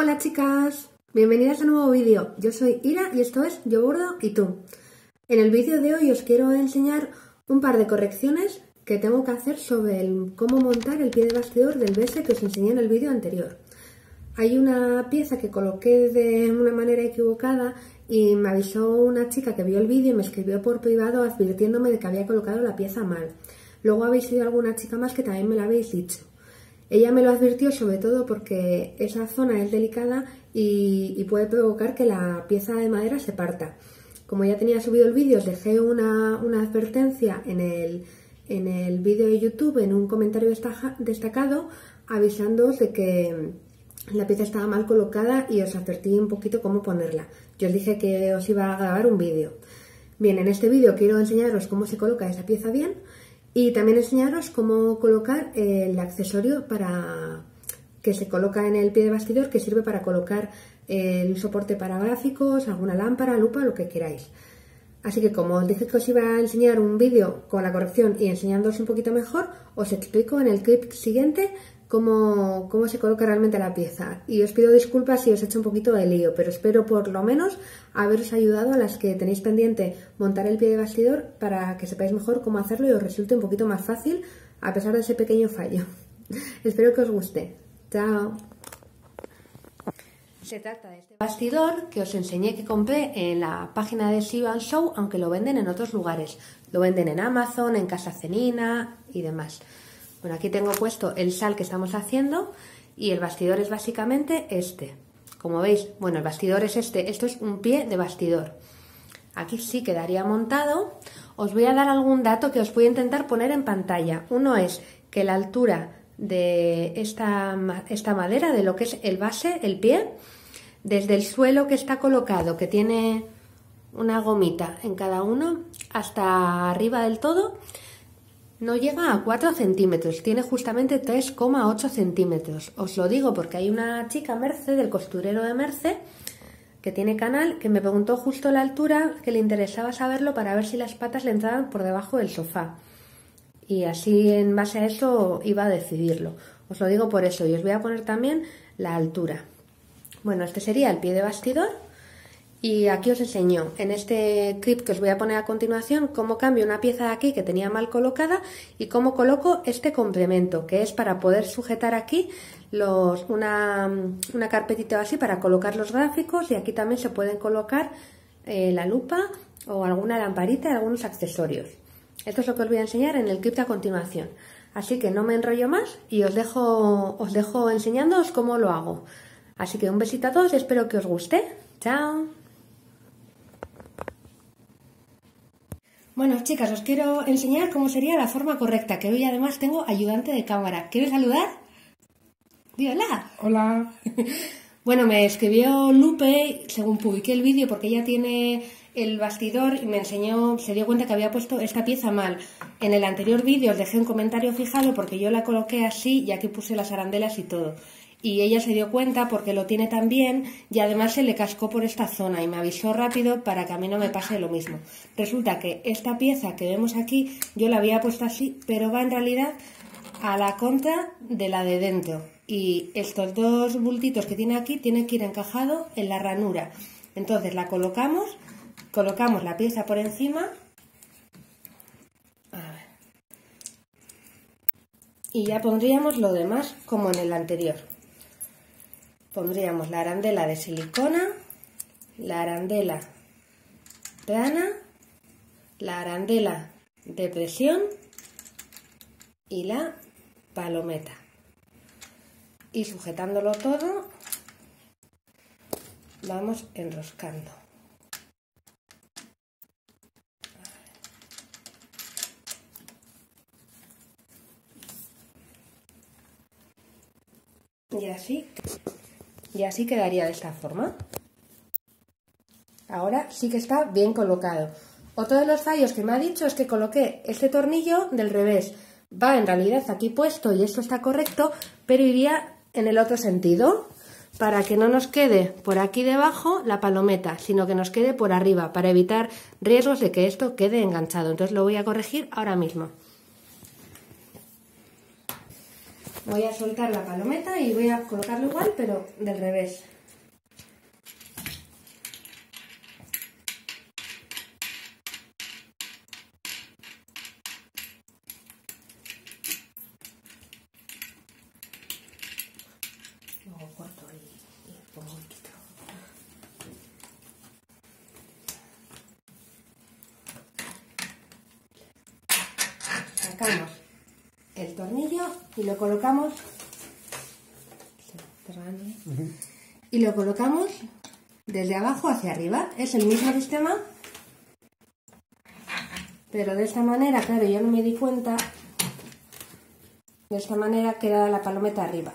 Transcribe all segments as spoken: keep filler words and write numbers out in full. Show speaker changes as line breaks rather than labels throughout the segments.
Hola chicas, bienvenidas a un nuevo vídeo. Yo soy Ira y esto es Yo Bordo y Tú. En el vídeo de hoy os quiero enseñar un par de correcciones que tengo que hacer sobre el, cómo montar el pie de bastidor del B S que os enseñé en el vídeo anterior. Hay una pieza que coloqué de una manera equivocada y me avisó una chica que vio el vídeo y me escribió por privado advirtiéndome de que había colocado la pieza mal. Luego habéis sido alguna chica más que también me lo habéis dicho. Ella me lo advirtió sobre todo porque esa zona es delicada y, y puede provocar que la pieza de madera se parta. Como ya tenía subido el vídeo, os dejé una, una advertencia en el, en el vídeo de YouTube, en un comentario destacado, avisándoos de que la pieza estaba mal colocada y os advertí un poquito cómo ponerla. Yo os dije que os iba a grabar un vídeo. Bien, en este vídeo quiero enseñaros cómo se coloca esa pieza bien. Y también enseñaros cómo colocar el accesorio para que se coloca en el pie de bastidor, que sirve para colocar el soporte para gráficos, alguna lámpara, lupa, lo que queráis. Así que como os dije que os iba a enseñar un vídeo con la corrección y enseñándoos un poquito mejor, os explico en el clip siguiente cómo, cómo se coloca realmente la pieza. Y os pido disculpas si os he hecho un poquito de lío, pero espero por lo menos haberos ayudado a las que tenéis pendiente montar el pie de bastidor para que sepáis mejor cómo hacerlo y os resulte un poquito más fácil a pesar de ese pequeño fallo. Espero que os guste. Chao. Se trata de este bastidor que os enseñé que compré en la página de Sew and Show, aunque lo venden en otros lugares. Lo venden en Amazon, en Casa Cenina y demás. Bueno, aquí tengo puesto el sal que estamos haciendo y el bastidor es básicamente este. Como veis, bueno, el bastidor es este. Esto es un pie de bastidor. Aquí sí quedaría montado. Os voy a dar algún dato que os voy a intentar poner en pantalla. Uno es que la altura de esta, esta madera, de lo que es el base, el pie, desde el suelo que está colocado, que tiene una gomita en cada uno, hasta arriba del todo, no llega a cuatro centímetros, tiene justamente tres coma ocho centímetros. Os lo digo porque hay una chica, Merce, del costurero de Merce, que tiene canal, que me preguntó justo la altura, que le interesaba saberlo para ver si las patas le entraban por debajo del sofá. Y así en base a eso iba a decidirlo. Os lo digo por eso y os voy a poner también la altura. Bueno, este sería el pie de bastidor. Y aquí os enseño en este clip que os voy a poner a continuación cómo cambio una pieza de aquí que tenía mal colocada y cómo coloco este complemento, que es para poder sujetar aquí los, una, una carpetita así para colocar los gráficos, y aquí también se pueden colocar eh, la lupa o alguna lamparita y algunos accesorios. Esto es lo que os voy a enseñar en el clip de a continuación. Así que no me enrollo más y os dejo, os dejo enseñándoos cómo lo hago. Así que un besito a todos y espero que os guste. ¡Chao! Bueno, chicas, os quiero enseñar cómo sería la forma correcta, que hoy además tengo ayudante de cámara. ¿Quieres saludar? Di hola.
Hola.
Bueno, me escribió Lupe según publiqué el vídeo porque ella tiene el bastidor y me enseñó, se dio cuenta que había puesto esta pieza mal. En el anterior vídeo os dejé un comentario fijado porque yo la coloqué así y aquí puse las arandelas y todo. Y ella se dio cuenta porque lo tiene también y además se le cascó por esta zona y me avisó rápido para que a mí no me pase lo mismo. Resulta que esta pieza que vemos aquí yo la había puesto así, pero va en realidad a la contra de la de dentro. Y estos dos bultitos que tiene aquí tienen que ir encajado en la ranura. Entonces la colocamos, colocamos la pieza por encima. A ver. Y ya pondríamos lo demás como en el anterior. Pondríamos la arandela de silicona, la arandela plana, la arandela de presión y la palometa. Y sujetándolo todo, vamos enroscando. Y así, y así quedaría de esta forma. Ahora sí que está bien colocado. Otro de los fallos que me ha dicho es que coloqué este tornillo del revés. Va en realidad aquí puesto y esto está correcto, pero iría en el otro sentido, para que no nos quede por aquí debajo la palometa, sino que nos quede por arriba, para evitar riesgos de que esto quede enganchado. Entonces lo voy a corregir ahora mismo. Voy a soltar la palometa y voy a colocarlo igual, pero del revés. sacamos el tornillo y lo colocamos y lo colocamos desde abajo hacia arriba. Es el mismo sistema, pero de esta manera, claro, yo no me di cuenta. De esta manera queda la palometa arriba.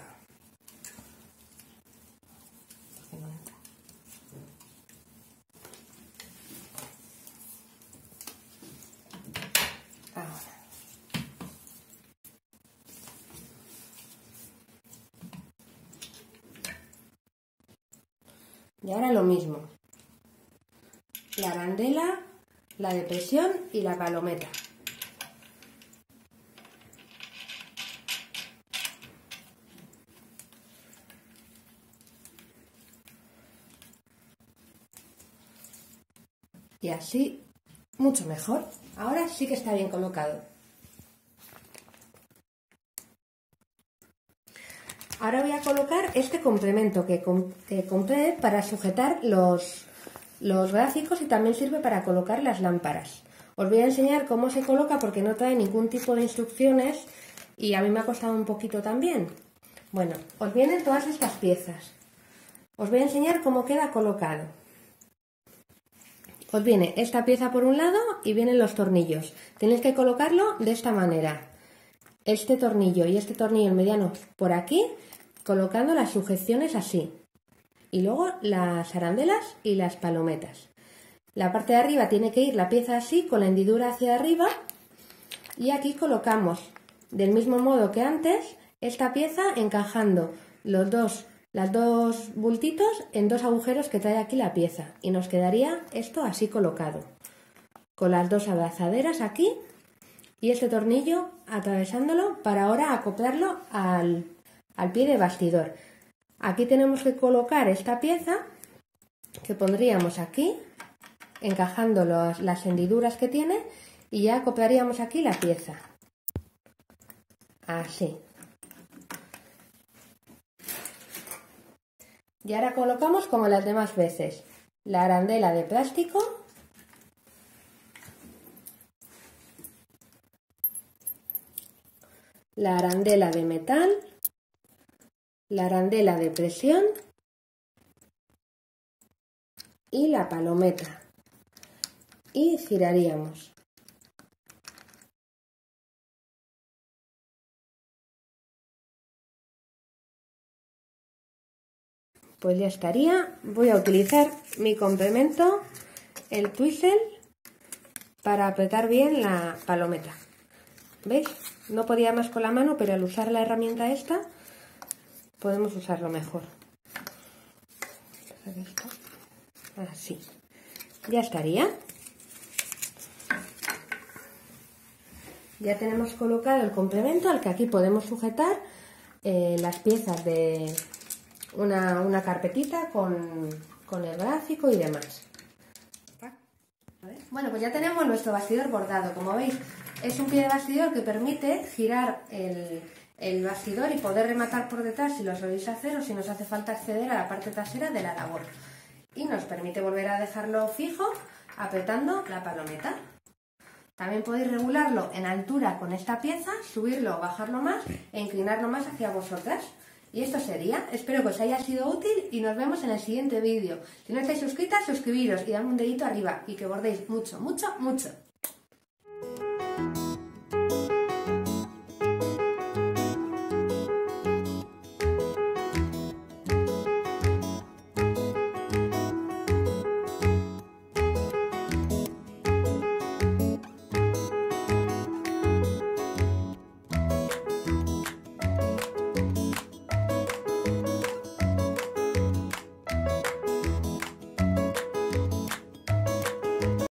Ahora. Y ahora lo mismo. La arandela, la de presión y la palometa. Y así, mucho mejor. Ahora sí que está bien colocado. Ahora voy a colocar este complemento que, comp que compré para sujetar los, los gráficos y también sirve para colocar las lámparas. Os voy a enseñar cómo se coloca porque no trae ningún tipo de instrucciones y a mí me ha costado un poquito también. Bueno, os vienen todas estas piezas. Os voy a enseñar cómo queda colocado. Os viene esta pieza por un lado y vienen los tornillos. Tenéis que colocarlo de esta manera. Este tornillo y este tornillo mediano por aquí, colocando las sujeciones así. Y luego las arandelas y las palometas. La parte de arriba tiene que ir la pieza así, con la hendidura hacia arriba. Y aquí colocamos, del mismo modo que antes, esta pieza encajando los dos las dos bultitos en dos agujeros que trae aquí la pieza y nos quedaría esto así colocado con las dos abrazaderas aquí y este tornillo atravesándolo para ahora acoplarlo al, al pie de bastidor. Aquí tenemos que colocar esta pieza que pondríamos aquí encajando los, las hendiduras que tiene y ya acoplaríamos aquí la pieza así. Y ahora colocamos como las demás veces la arandela de plástico, la arandela de metal, la arandela de presión y la palometa. Y giraríamos. Pues ya estaría. Voy a utilizar mi complemento, el twistle, para apretar bien la palometa. ¿Veis? No podía más con la mano, pero al usar la herramienta esta, podemos usarlo mejor. Así. Ya estaría. Ya tenemos colocado el complemento al que aquí podemos sujetar eh, las piezas de una, una carpetita con, con el gráfico y demás. Bueno, pues ya tenemos nuestro bastidor bordado. Como veis, es un pie de bastidor que permite girar el, el bastidor y poder rematar por detrás si lo soléis hacer o si nos hace falta acceder a la parte trasera de la labor. Y nos permite volver a dejarlo fijo apretando la palometa. También podéis regularlo en altura con esta pieza, subirlo o bajarlo más e inclinarlo más hacia vosotras. Y esto sería. Espero que os haya sido útil y nos vemos en el siguiente vídeo. Si no estáis suscritas, suscribiros y dadme un dedito arriba y que bordéis mucho, mucho, mucho.